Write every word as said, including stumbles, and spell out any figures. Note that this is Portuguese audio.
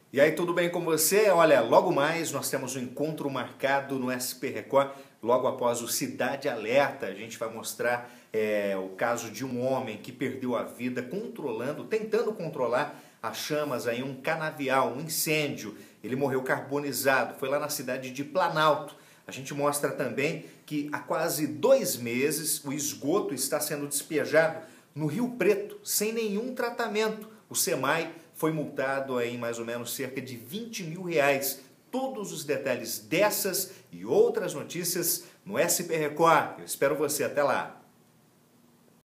E aí, tudo bem com você? Olha, logo mais nós temos um encontro marcado no S P Record, logo após o Cidade Alerta. A gente vai mostrar é, o caso de um homem que perdeu a vida controlando, tentando controlar as chamas em um canavial, um incêndio. Ele morreu carbonizado, foi lá na cidade de Planalto. A gente mostra também que há quase dois meses o esgoto está sendo despejado no Rio Preto, sem nenhum tratamento. O SEMAI foi multado em mais ou menos cerca de vinte mil reais. Todos os detalhes dessas e outras notícias no S P Record. Eu espero você. Até lá.